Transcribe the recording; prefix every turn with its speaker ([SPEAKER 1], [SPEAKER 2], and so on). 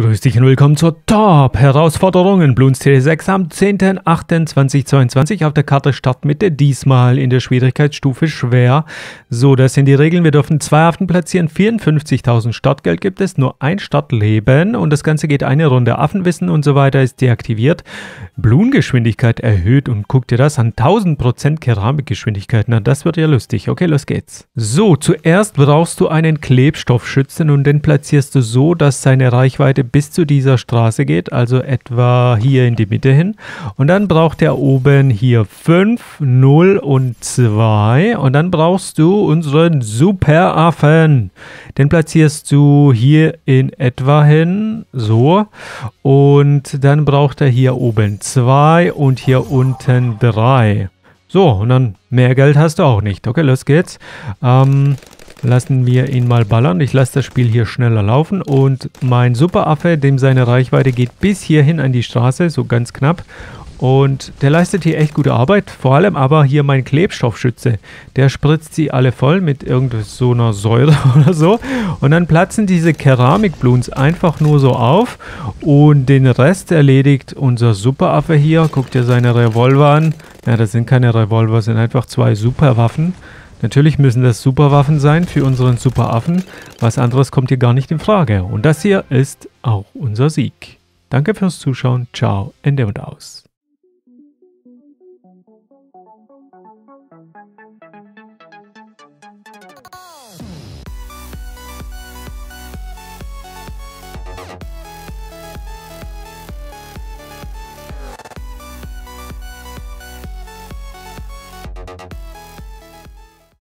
[SPEAKER 1] Grüß dich und willkommen zur Top-Herausforderung in Bloons TD6 am 10.08.2022 auf der Karte Startmitte, diesmal in der Schwierigkeitsstufe schwer. So, das sind die Regeln. Wir dürfen 2 Affen platzieren, 54.000 Startgeld gibt es, nur ein Startleben und das Ganze geht eine Runde. Affenwissen und so weiter ist deaktiviert. Bloon-Geschwindigkeit erhöht und guck dir das an, 1000% Keramikgeschwindigkeit. Na, das wird ja lustig. Okay, los geht's. So, zuerst brauchst du einen Klebstoffschützen und den platzierst du so, dass seine Reichweite bis zu dieser Straße geht, also etwa hier in die Mitte hin. Und dann braucht er oben hier 5, 0 und 2. Und dann brauchst du unseren Superaffen. Den platzierst du hier in etwa hin, so. Und dann braucht er hier oben 2 und hier unten 3. So, und dann mehr Geld hast du auch nicht. Okay, los geht's. Lassen wir ihn mal ballern. Ich lasse das Spiel hier schneller laufen und mein Superaffe, dem seine Reichweite geht bis hierhin an die Straße, so ganz knapp. Und der leistet hier echt gute Arbeit. Vor allem aber hier mein Klebstoffschütze. Der spritzt sie alle voll mit so einer Säure oder so. Und dann platzen diese Keramikbloons einfach nur so auf. Und den Rest erledigt unser Superaffe hier. Guckt ihr seine Revolver an. Ja, das sind keine Revolver, das sind einfach 2 Superwaffen. Natürlich müssen das Superwaffen sein für unseren Superaffen. Was anderes kommt hier gar nicht in Frage. Und das hier ist auch unser Sieg. Danke fürs Zuschauen. Ciao, Ende und aus.